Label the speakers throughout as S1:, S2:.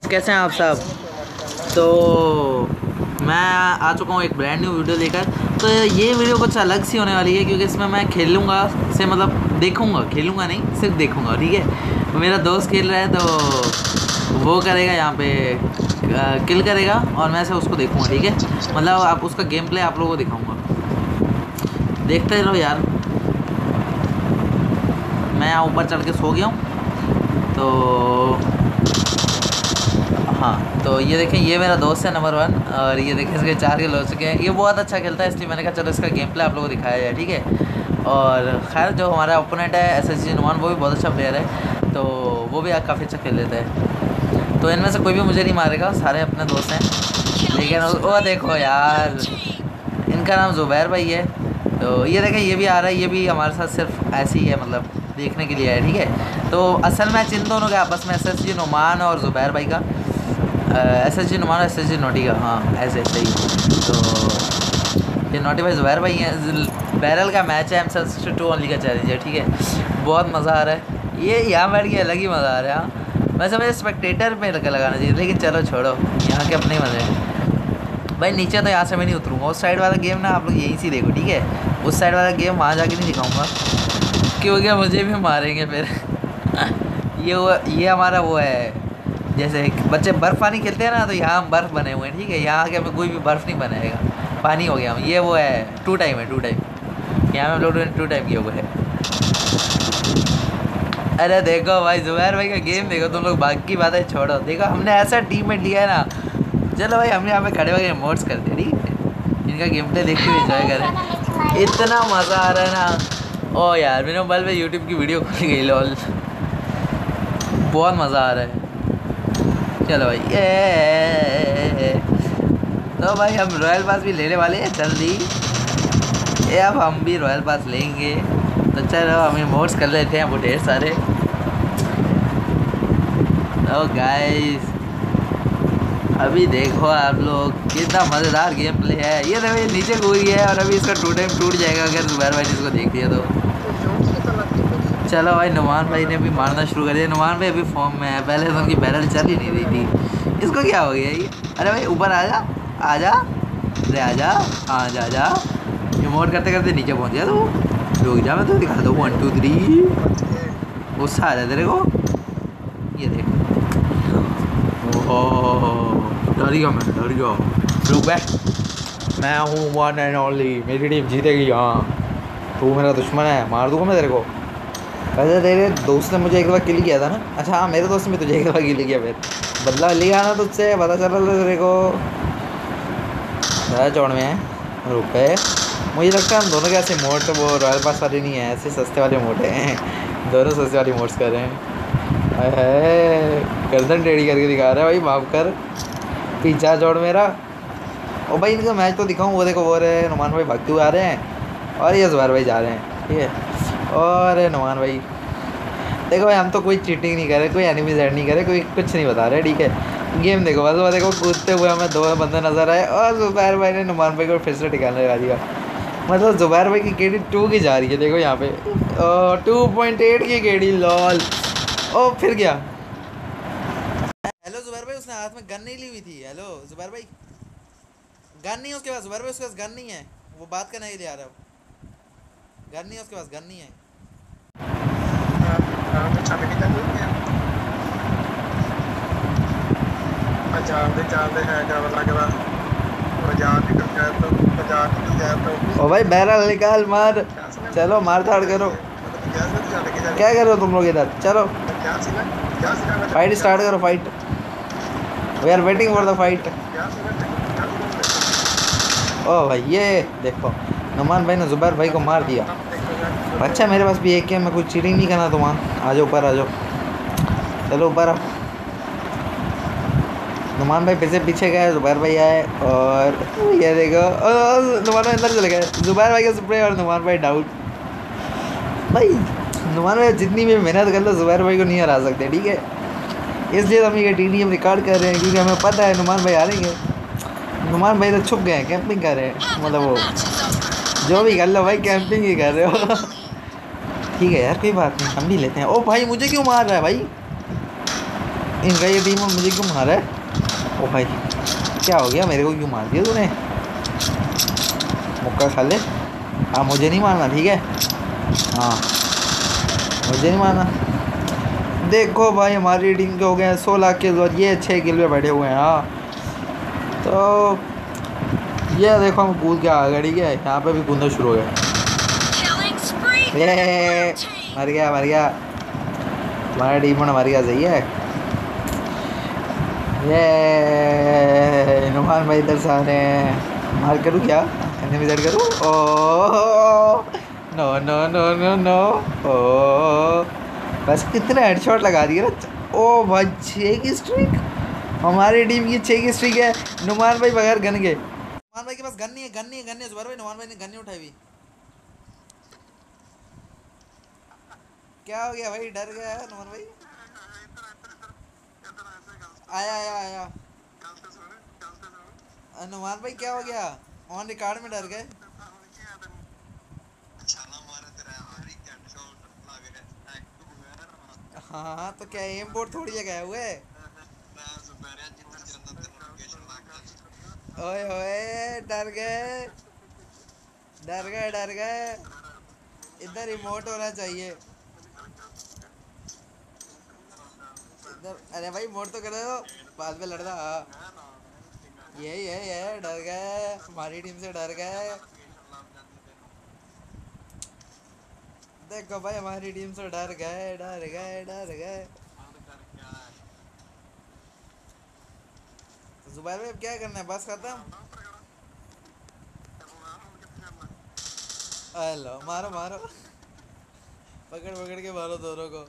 S1: कैसे हैं आप सब। तो मैं आ चुका हूँ एक ब्रांड न्यू वीडियो लेकर। तो ये वीडियो कुछ अलग सी होने वाली है क्योंकि इसमें मैं खेलूँगा से मतलब देखूँगा, खेलूँगा नहीं, सिर्फ देखूँगा। ठीक है, मेरा दोस्त खेल रहा है तो वो करेगा यहाँ पे किल करेगा और मैं से उसको देखूँगा। ठीक है, मतलब आप उसका गेम प्ले आप लोगों को दिखाऊँगा, देखते रहो यार। मैं यहाँ ऊपर चढ़ के सो गया हूँ। तो हाँ, तो ये देखें, ये मेरा दोस्त है नंबर 1 और ये देखें इसके 4 किल हो चुके हैं। ये बहुत अच्छा खेलता है, इसलिए मैंने कहा चलो इसका गेम प्ले आप लोगों को दिखाया जाए। ठीक है, और खैर जो हमारा ओपोनेंट है SSG नुमान, वो भी बहुत अच्छा प्लेयर है, तो वो भी काफ़ी अच्छा खेल लेता है। तो इनमें से कोई भी मुझे नहीं मारेगा, सारे अपने दोस्त हैं। लेकिन वो देखो यार, इनका नाम ज़ुबैर भाई है। तो ये देखें, ये भी आ रहा है, ये भी हमारे साथ सिर्फ ऐसे ही है, मतलब देखने के लिए है। ठीक है, तो असल मैच इन दोनों का आपस में SSG नुमान और ज़ुबैर भाई का, SSG नुमान और SSG नोटी का, हाँ ऐसे ही। तो ये नोटी भाई ज़ुबैर भाई हैं। बैरल का मैच है, M62 ओनली का चैलेंज है। ठीक है, बहुत मज़ा आ रहा है, ये यहाँ बैठ के अलग ही मज़ा आ रहा है। हाँ, वैसे मुझे स्पेक्टेटर पे लगाना चाहिए, लेकिन चलो छोड़ो, यहाँ के अपने ही मज़े हैं भाई। नीचे तो यहाँ से मैं नहीं उतरूँगा, उस साइड वाला गेम ना आप लोग यहीं से देखो। ठीक है, उस साइड वाला गेम वहाँ जाके नहीं दिखाऊँगा क्योंकि मुझे भी मारेंगे फिर। ये हमारा वो है, जैसे बच्चे बर्फ़ पानी खेलते हैं ना, तो यहाँ हम बर्फ़ बने हुए हैं। ठीक है, यहाँ आके हमें कोई भी बर्फ़ नहीं बनाएगा, पानी हो गया हम। ये वो है 2 टाइम है, 2 टाइम, यहाँ हम लोग 2 टाइम किया हुआ है। अरे देखो भाई, ज़ुबैर भाई का गेम देखो तुम लोग, बाकी बातें छोड़ो। देखो हमने ऐसा टीममेट लिया है ना, चलो भाई हमने यहाँ पे खड़े होकर मोड्स कर दिया। ठीक है, इनका गेम प्ले देख के एंजॉय करें, इतना मज़ा आ रहा है ना। ओ यार, मेरे मोबाइल पे यूट्यूब की वीडियो खुल गई, लॉल, बहुत मज़ा आ रहा है। चलो भाई, ये तो भाई हम रॉयल पास भी लेने वाले हैं जल्दी। ये अब हम भी रॉयल पास लेंगे, तो चलो हमें मोड्स कर लेते हैं वो ढेर सारे। तो गाइस अभी देखो आप लोग, कितना मज़ेदार गेम प्ले है। ये देखो, ये नीचे कूदी है और अभी इसका 2 टाइम टूट जाएगा अगर ज़ुबैर भाई इसको देख लिया तो। चलो भाई, नुमान भाई ने भी मारना शुरू कर दिया। नुमान भाई अभी फॉर्म में है, पहले तो उनकी बैरल चल ही नहीं रही थी। इसको क्या हो गया ये? अरे भाई ऊपर आ जा, आ जा, अरे आ जा, हाँ जा जा। ये मोड करते करते नीचे पहुंच गया तो रुक जा, मैं तो दिखा दूँ 1 2 3। गुस्सा आ जाए तेरे को, ये देख। ओह डर गया मैं, डर गया। रुक बे, मैं हूँ 1 एंड ओनली, मेरी टीम जीतेगी। हाँ, तू मेरा दुश्मन है, मार दूँगा मैं तेरे को। वैसे तेरे दोस्त ने मुझे एक बार किल किया था ना। अच्छा हाँ, मेरे दोस्त ने तुझे एक बार किल किया, फिर बदला लिया ना तुझसे, पता चला तेरे को। ज़्यादा चौड़ में है रुपये। मुझे लगता है हम दोनों के ऐसे मोड तो वो रॉयल पास वाले नहीं है, ऐसे सस्ते वाले मोड हैं। दोनों सस्ते वाली मोड्स कर रहे हैं। है गर्दन टेढ़ी करके दिखा रहा है भाई, माफ़ कर। पीछा चौड़ मेरा। और भाई इनका मैच तो दिखाऊँ, वो देखो वो रहे नुमान भाई भागते हुए आ रहे हैं और ये ज़ुबैर भाई जा रहे हैं। ठीक है, और नुमान भाई देखो भाई, हम तो कोई चीटिंग नहीं कर रहे, कोई एनिमीज ऐड नहीं करे, कोई कुछ नहीं बता रहे। ठीक है, गेम देखो बस। वो देखो कूदते हुए हमें 2 बंदे नजर आए और ज़ुबैर भाई ने नुमान भाई को फिर से ठिकाने लगा दिया। मतलब ज़ुबैर भाई की केडी 2 की जा रही है, देखो यहाँ पे 2.8 की केडी, लॉल। ओ फिर गया। हेलो ज़ुबैर भाई, उसने हाथ में गन नहीं ली हुई थी। हेलो ज़ुबैर भाई, गन नहीं है उसके पास। ज़ुबैर भाई उसके पास गन नहीं है, वो बात करने के लिए आ रहा है। गन नहीं है उसके पास, गन नहीं है। ओ भाई बैरल निकाल, मार, चलो मार धाड़ करो। क्या कर रहे हो तुम लोग इधर? चलो फाइट स्टार्ट करो, fight, we are waiting for the fight. ओ भाई ये देखो, नुमान भाई ने ज़ुबैर भाई को मार दिया। अच्छा मेरे पास भी एक है, मैं कुछ चीटिंग नहीं करना। तो वहाँ आ जाओ, ऊपर आ जाओ, चलो ऊपर आओ। नुमान भाई फिर से पीछे गए, ज़ुबैर भाई आए और ये देखो नुमान भाई अंदर चले गए। ज़ुबैर भाई का स्प्रे और नुमान भाई डाउट। भाई नुमान भाई जितनी भी मेहनत कर लो, ज़ुबैर भाई को नहीं हरा सकते। ठीक है, इसलिए हम ये TDM रिकॉर्ड कर रहे हैं, क्योंकि हमें पता है नुमान भाई हारेंगे। नुमान भाई तो छुप गए हैं, कैंपिंग कर रहे हैं, मतलब वो जो भी कर लो भाई, कैंपिंग ही कर रहे हो। ठीक है यार, कोई बात नहीं, हम भी लेते हैं। ओ भाई मुझे क्यों मार रहा है भाई? इनका ये टीम मुझे क्यों मारा है? ओ भाई क्या हो गया, मेरे को क्यों मार दिया तूने? मुक्का खा ले। हाँ मुझे नहीं मारना, ठीक है? हाँ मुझे नहीं मारना। देखो भाई हमारी टीम के हो गए हैं 16 किल और ये 6 किल पे बैठे हुए हैं। हाँ तो ये देखो हम कूद के आ गए, ठीक है? यहाँ पे भी कूदना शुरू हो गया। ये मर गया मर गया, हमारा टीम मर गया, सही है। ये नुमान भाई इधर से आ रहे हैं। मार करूँ क्या? एनिमी सेट करूँ? Oh no no no no no. ओ बस कितने हेडशॉट लगा दिए ना। ओ भाई 6 की स्ट्रीक, हमारी टीम की 6 की स्ट्रीक है। नुमान भाई बगैर गन के, नुमान भाई के पास गन नहीं है, गन नहीं है, गन नहीं है। जुबैर भाई नुमान भाई ने गन नहीं उठाई हुई। क्या हो गया भाई, डर गया है नुमान भाई? आया आया आया। नुमान भाई क्या हो गया? ऑन रिकॉर्ड में डर गए। हाँ हाँ, तो क्या एम बोर्ड थोड़ी जगह हुए? ओए ओए डर गए डर गए डर गए। इधर रिमोट होना चाहिए इधर। अरे भाई मोड तो कर दो, बाद में लड़ना। हाँ ये डर गए, हमारी टीम से डर गए। देखो भाई हमारी टीम से डर गए डर गए डर गए। तो जुबैर भाई अब क्या करना है, बस खत्म? हेलो मारो मारो, पकड़ पकड़ के मारो दोनों को।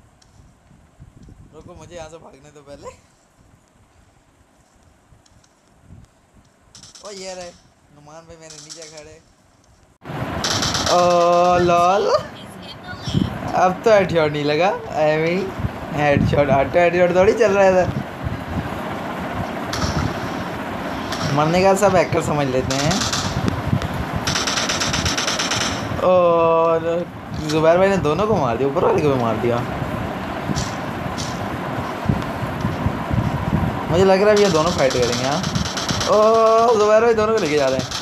S1: रुको मुझे यहाँ से भागने दो पहले। ओ ये रहे नुमान भाई मेरे नीचे खड़े। ओ लॉल, अब तो हेडशॉट नहीं लगा। हेडशॉट ऑटो हेडशॉट थोड़ी चल रहा था। मरने का सब हैकर समझ लेते हैं। और जुबैर भाई ने दोनों को मार दिया, ऊपर वाले को भी मार दिया। मुझे लग रहा है ये दोनों फाइट करेंगे। हाँ ओ जुबैर भाई दोनों को लेके जा रहे हैं।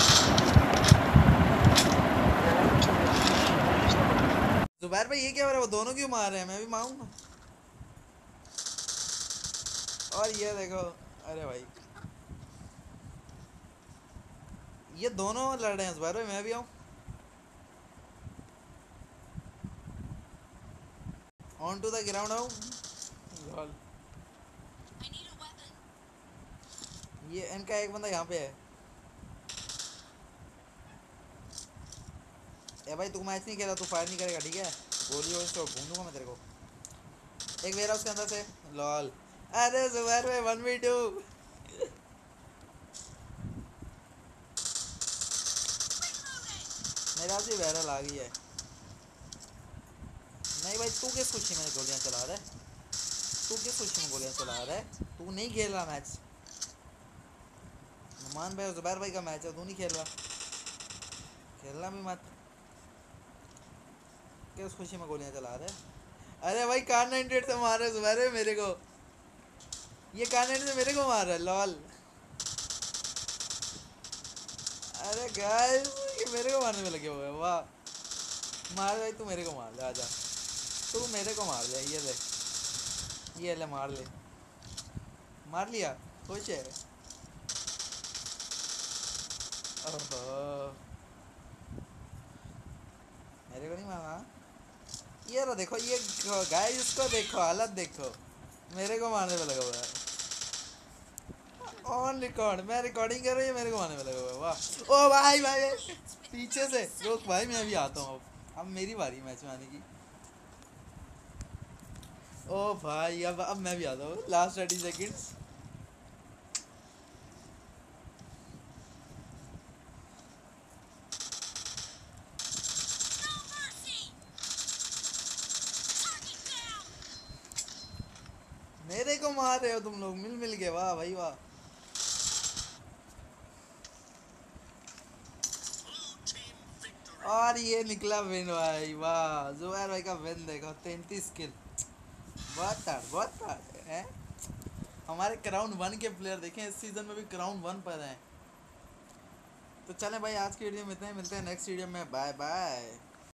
S1: जुबैर भाई ये क्या हो रहा है, वो दोनों क्यों मार रहे हैं? मैं भी मारूंगा। और ये देखो, अरे भाई ये दोनों लड़ रहे हैं। जुबैर भाई मैं भी आऊँ? ऑन टू द ग्राउंड आऊँ? ये इनका एक बंदा यहाँ पे है। ए भाई तू मैच नहीं खेला, तू फायर नहीं करेगा, ठीक है? गोली वोली तो भून दूंगा मैं तेरे को। एक वेयर हाउस के अंदर से। लॉल, अरे जुबैर भाई 1v2। मेरा भी वायरल आ गई है। नहीं भाई तू किस खुशी में गोलियां चला रहा है? तू किस खुशी में गोलियां चला रहा है? तू नहीं खेल रहा मैच। नुमान भाई और जुबैर भाई का मैच है, तू नहीं खेल रहा, खेलना भी मत। किस खुशी में गोलियां चला रहे है? अरे भाई कार 98 से मार रहे जुबैर भाई मेरे को। ये कार 98 से मेरे को मार रहा है, लॉल। अरे गाइस ये मेरे को मारने में लगे हुए हैं, वाह। मार भाई तू मेरे को मार ले, आजा तू मेरे को मार ले। ये ले मार ले, मार लिया, खुश है? ओहो मेरे को नहीं मारा। ये रहा देखो, ये गाइस इसको देखो, हालत देखो, मेरे को मारने में लगा हुआ है। ऑन रिकॉर्ड, मैं रिकॉर्डिंग कर रही हूँ, मेरे को मारने में लगा हुआ है, वाह। ओ भाई भाई पीछे से रुक भाई, मैं अभी आता हूँ। अब मेरी बारी मैच में आने की। ओ भाई अब मैं भी आता हूँ, लास्ट 30 सेकंड्स। मेरे को मार रहे हो तुम लोग मिल मिल के, वाह भाई वाह। और ये निकला विन भाई, वाह। जुबैर भाई का विन देखो, 33 किल, बहुत ताड़ बहुत ताड़। हैं। हमारे क्राउन 1 के प्लेयर देखें इस सीज़न में भी क्राउन 1 पर हैं। तो चलें भाई आज की वीडियो में इतना ही, मिलते हैं नेक्स्ट वीडियो में, बाय बाय।